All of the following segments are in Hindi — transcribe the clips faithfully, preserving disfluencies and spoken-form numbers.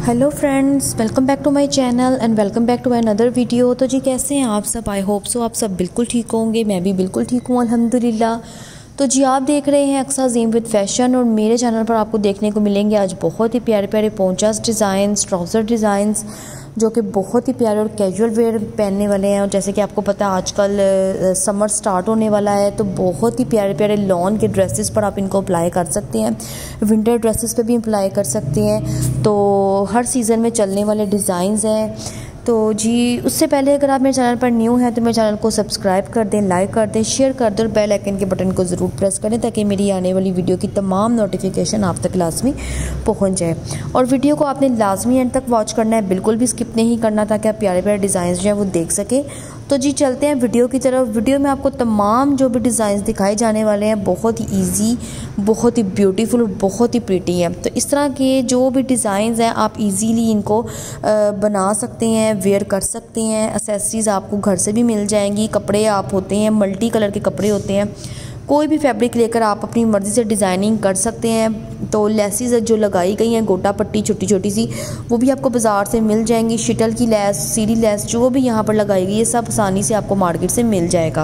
Hello friends, welcome back to my channel and welcome back to my another video. तो जी कैसे हैं आप सब? आई होप सो आप सब बिल्कुल ठीक होंगे। मैं भी बिल्कुल ठीक हूँ अल्हम्दुलिल्लाह। तो जी आप देख रहे हैं अक्सा अज़ीम विद फैशन और मेरे चैनल पर आपको देखने को मिलेंगे आज बहुत ही प्यारे प्यारे पोंचास डिज़ाइंस, ट्राउज़र डिज़ाइंस जो कि बहुत ही प्यारे और कैजुअल वेयर पहनने वाले हैं। और जैसे कि आपको पता है आजकल समर स्टार्ट होने वाला है, तो बहुत ही प्यारे प्यारे लॉन के ड्रेसेस पर आप इनको अप्लाई कर सकते हैं, विंटर ड्रेसेस पे भी अप्लाई कर सकते हैं। तो हर सीज़न में चलने वाले डिज़ाइंस हैं। तो जी उससे पहले अगर आप मेरे चैनल पर न्यू हैं तो मेरे चैनल को सब्सक्राइब कर दें, लाइक कर दें, शेयर कर दें और बेल आइकन के बटन को ज़रूर प्रेस करें ताकि मेरी आने वाली वीडियो की तमाम नोटिफिकेशन आप तक लाजमी पहुंच जाए। और वीडियो को आपने लाजमी एंड तक वॉच करना है, बिल्कुल भी स्किप नहीं करना ताकि आप प्यारे प्यारे डिज़ाइन जो हैं वो देख सकें। तो जी चलते हैं वीडियो की तरफ। वीडियो में आपको तमाम जो भी डिज़ाइन दिखाए जाने वाले हैं बहुत ही ईजी, बहुत ही ब्यूटीफुल और बहुत ही प्रीटी हैं। तो इस तरह के जो भी डिज़ाइंस हैं आप इजीली इनको बना सकते हैं, वेयर कर सकते हैं। एक्सेसरीज आपको घर से भी मिल जाएंगी। कपड़े आप होते हैं मल्टी कलर के कपड़े होते हैं, कोई भी फैब्रिक लेकर आप अपनी मर्ज़ी से डिज़ाइनिंग कर सकते हैं। तो लेसिस जो लगाई गई हैं गोटा पट्टी छोटी छोटी सी, वो भी आपको बाज़ार से मिल जाएंगी। शिटल की लेस, सीढ़ी लेस जो भी यहाँ पर लगाई गई है सब आसानी से आपको मार्केट से मिल जाएगा।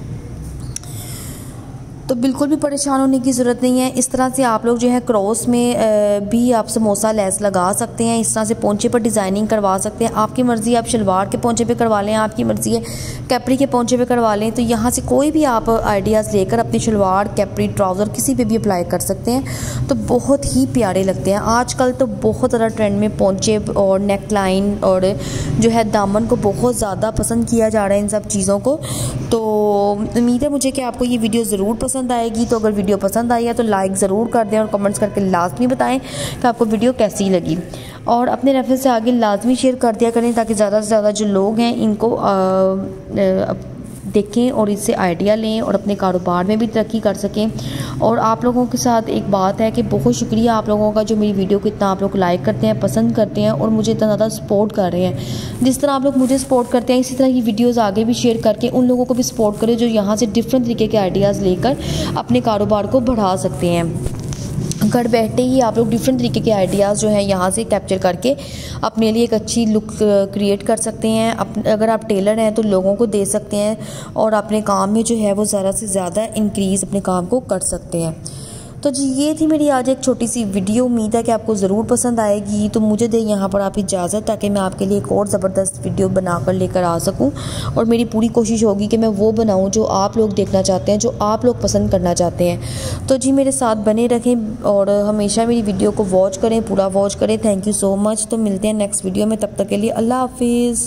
तो बिल्कुल भी परेशान होने की ज़रूरत नहीं है। इस तरह से आप लोग जो है क्रॉस में भी आप समोसा लेस लगा सकते हैं। इस तरह से पोंचे पर डिज़ाइनिंग करवा सकते हैं। आपकी मर्ज़ी, आप शलवार के पोंचे पे करवा लें, आपकी मर्ज़ी है कैपरी के पोंचे पे करवा लें। तो यहाँ से कोई भी आप आइडियाज़ लेकर अपनी शलवार, कैपरी, ट्राउज़र किसी पे भी अप्लाई कर सकते हैं। तो बहुत ही प्यारे लगते हैं। आजकल तो बहुत ज़्यादा ट्रेंड में पोंचे और नेक लाइन और जो है दामन को बहुत ज़्यादा पसंद किया जा रहा है इन सब चीज़ों को। तो उम्मीद है मुझे कि आपको ये वीडियो ज़रूर पसंद आएगी। तो अगर वीडियो पसंद आई है तो लाइक ज़रूर कर दें और कमेंट्स करके लाजमी बताएं कि आपको वीडियो कैसी लगी। और अपने रेफरेंस से आगे लाजमी शेयर कर दिया करें ताकि ज़्यादा से ज़्यादा जो लोग हैं इनको आ, आ, देखें और इससे आइडिया लें और अपने कारोबार में भी तरक्की कर सकें। और आप लोगों के साथ एक बात है कि बहुत शुक्रिया आप लोगों का जो मेरी वीडियो को इतना आप लोग लाइक करते हैं, पसंद करते हैं और मुझे इतना ज़्यादा सपोर्ट कर रहे हैं। जिस तरह आप लोग मुझे सपोर्ट करते हैं इसी तरह की वीडियोज़ आगे भी शेयर करके उन लोगों को भी सपोर्ट करें जो यहाँ से डिफरेंट तरीके के आइडियाज़ लेकर अपने कारोबार को बढ़ा सकते हैं। घर बैठे ही आप लोग डिफरेंट तरीके के आइडियाज़ जो हैं यहाँ से कैप्चर करके अपने लिए एक अच्छी लुक क्रिएट कर सकते हैं। अप, अगर आप टेलर हैं तो लोगों को दे सकते हैं और अपने काम में जो है वो ज़्यादा से ज़्यादा इंक्रीज़ अपने काम को कर सकते हैं। तो जी ये थी मेरी आज एक छोटी सी वीडियो। उम्मीद है कि आपको ज़रूर पसंद आएगी। तो मुझे दे यहाँ पर आप इजाज़त ताकि मैं आपके लिए एक और ज़बरदस्त वीडियो बनाकर लेकर आ सकूँ। और मेरी पूरी कोशिश होगी कि मैं वो बनाऊँ जो आप लोग देखना चाहते हैं, जो आप लोग पसंद करना चाहते हैं। तो जी मेरे साथ बने रहें और हमेशा मेरी वीडियो को वॉच करें, पूरा वॉच करें। Thank you so much. तो मिलते हैं नेक्स्ट वीडियो में, तब तक के लिए अल्लाह हाफिज़।